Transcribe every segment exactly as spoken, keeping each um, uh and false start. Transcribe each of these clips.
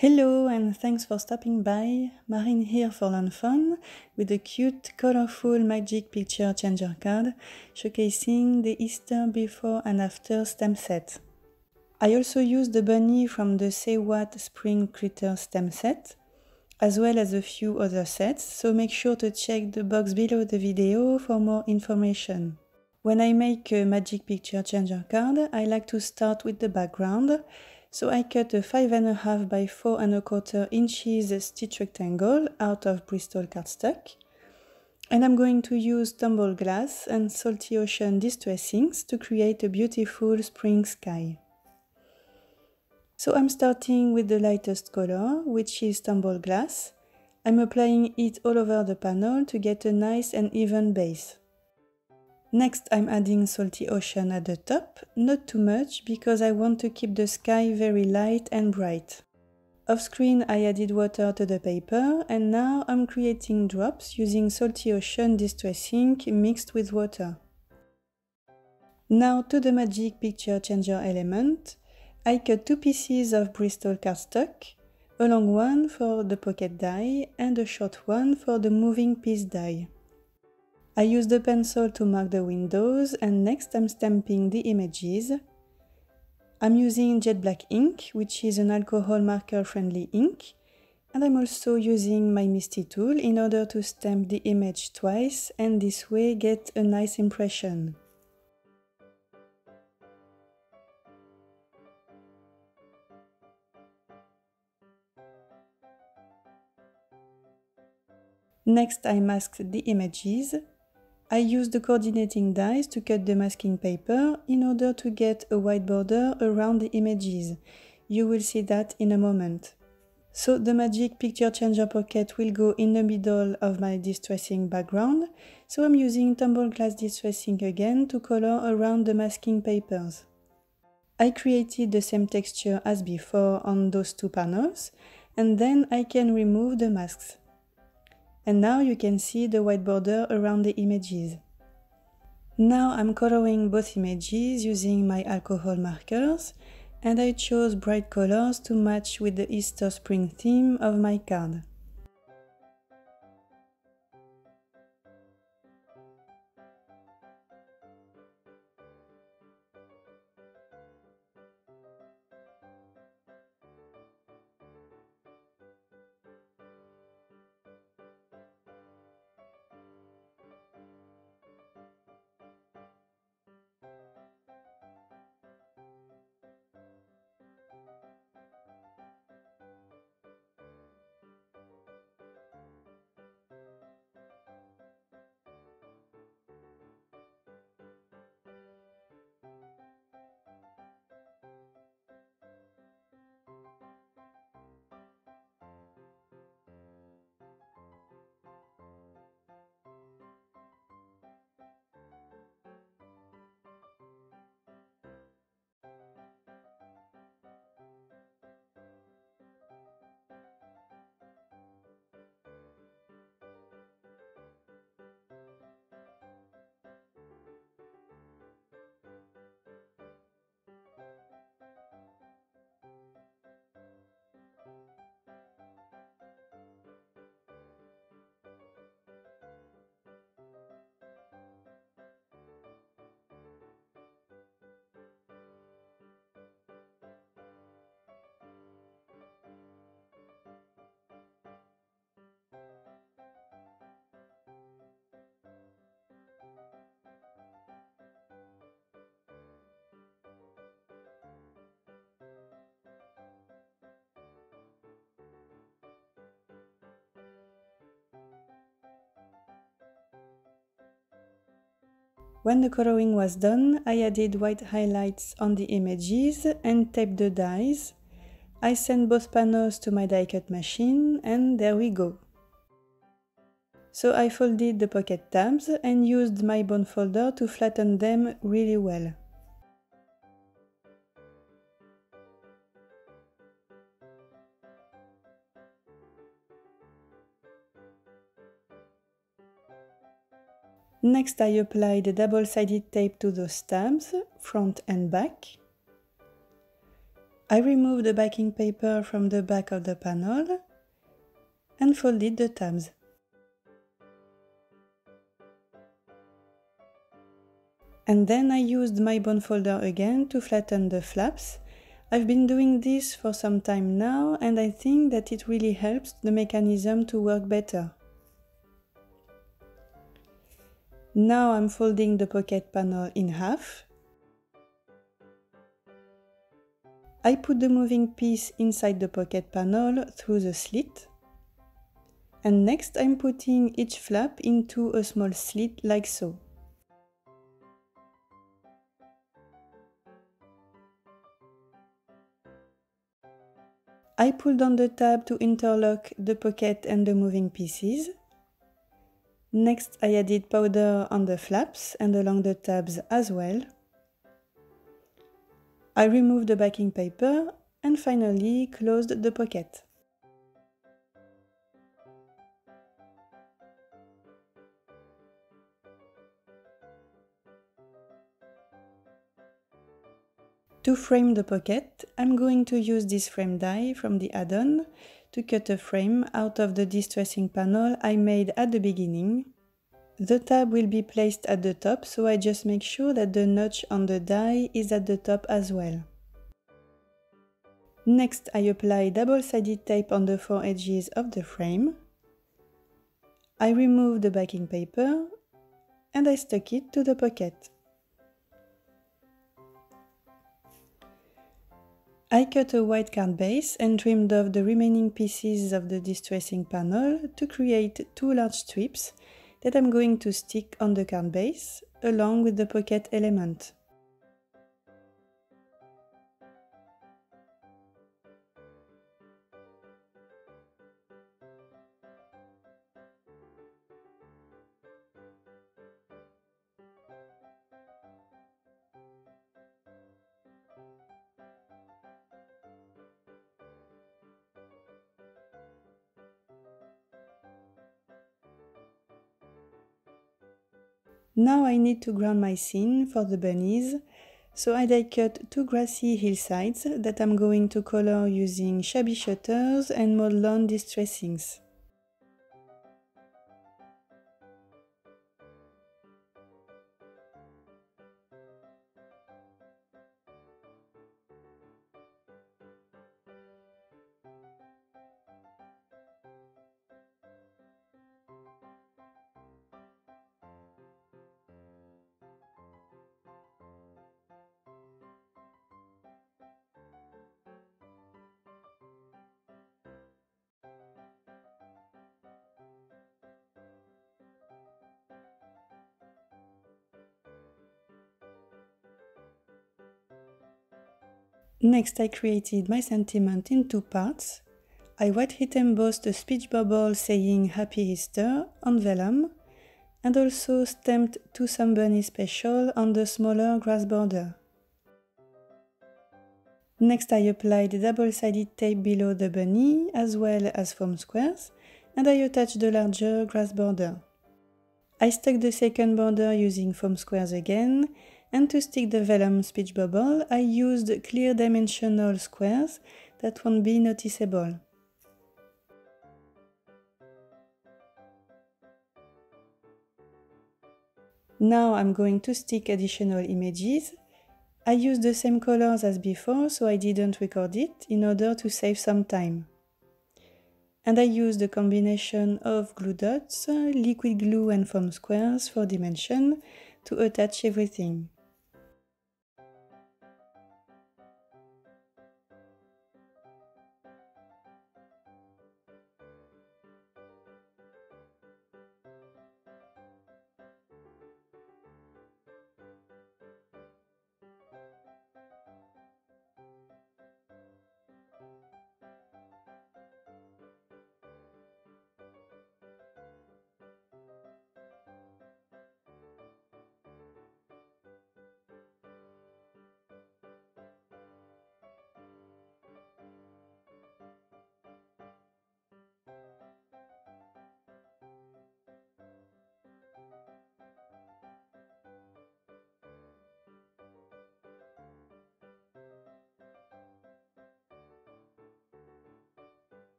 Hello and thanks for stopping by. Marine here for Learn Fun with a cute, colorful Magic Picture Changer card showcasing the Easter before and after stamp set. I also used the bunny from the Say What Spring Critter stamp set, as well as a few other sets, so make sure to check the box below the video for more information. When I make a Magic Picture Changer card, I like to start with the background. So I cut a five and a half by four and a quarter inches stitch rectangle out of Bristol cardstock. And I'm going to use tumbled glass and salty ocean distressings to create a beautiful spring sky. So I'm starting with the lightest color, which is tumbled glass. I'm applying it all over the panel to get a nice and even base. Next, I'm adding salty ocean at the top, not too much because I want to keep the sky very light and bright. Off screen, I added water to the paper and now I'm creating drops using salty ocean distress ink mixed with water. Now to the Magic Picture Changer element. I cut two pieces of Bristol cardstock, a long one for the pocket die and a short one for the moving piece die. I use the pencil to mark the windows and next I'm stamping the images. I'm using jet black ink, which is an alcohol marker friendly ink, and I'm also using my Misty tool in order to stamp the image twice and this way get a nice impression. Next I masked the images. I used the coordinating dies to cut the masking paper in order to get a white border around the images. You will see that in a moment. So the Magic Picture Changer pocket will go in the middle of my distressing background, so I'm using tumbled glass distressing again to color around the masking papers. I created the same texture as before on those two panels, and then I can remove the masks. And now you can see the white border around the images. Now I'm coloring both images using my alcohol markers, and I chose bright colors to match with the Easter spring theme of my card. When the coloring was done, I added white highlights on the images and taped the dies. I sent both panels to my die cut machine and there we go. So I folded the pocket tabs and used my bone folder to flatten them really well. Next I applied the double-sided tape to those tabs, front and back. I removed the backing paper from the back of the panel and folded the tabs. And then I used my bone folder again to flatten the flaps. I've been doing this for some time now, and I think that it really helps the mechanism to work better. Now I'm folding the pocket panel in half. I put the moving piece inside the pocket panel through the slit. And next I'm putting each flap into a small slit like so. I pulled on the tab to interlock the pocket and the moving pieces. Next I added powder on the flaps and along the tabs as well. I removed the backing paper and finally closed the pocket. To frame the pocket, I'm going to use this frame die from the add-on to cut a frame out of the distressing panel I made at the beginning. The tab will be placed at the top, so I just make sure that the notch on the die is at the top as well. Next, I apply double-sided tape on the four edges of the frame. I remove the backing paper and I stuck it to the pocket. I cut a white card base and trimmed off the remaining pieces of the distressing panel to create two large strips that I'm going to stick on the card base along with the pocket element. Now I need to ground my scene for the bunnies, so I die cut two grassy hillsides that I'm going to color using shabby shutters and Moldlawn distressings. Next I created my sentiment in two parts. I white heat embossed a speech bubble saying Happy Easter on vellum and also stamped To Some Bunny Special on the smaller grass border. Next I applied double-sided tape below the bunny as well as foam squares and I attached the larger grass border. I stuck the second border using foam squares again, and to stick the vellum speech bubble I used clear dimensional squares that won't be noticeable. Now I'm going to stick additional images. I used the same colors as before, so I didn't record it in order to save some time. And I used a combination of glue dots, liquid glue and foam squares for dimension to attach everything.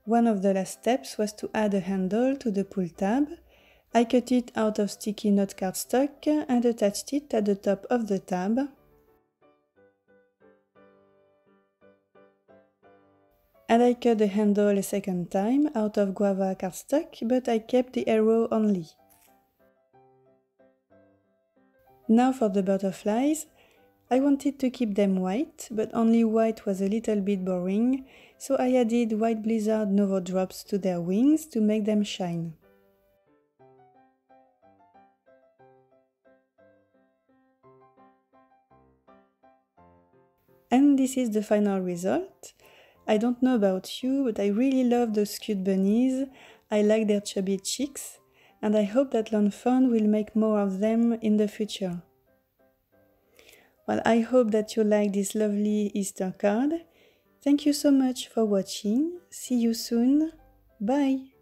One of the last steps was to add a handle to the pull tab. I cut it out of sticky note cardstock and attached it at the top of the tab. And I cut the handle a second time out of guava cardstock, but I kept the arrow only. Now for the butterflies. I wanted to keep them white, but only white was a little bit boring, so I added White Blizzard Novo drops to their wings to make them shine. And this is the final result. I don't know about you, but I really love those cute bunnies. I like their chubby cheeks, and I hope that Lawn Fawn will make more of them in the future. Well, I hope that you like this lovely Easter card. Thank you so much for watching. See you soon. Bye!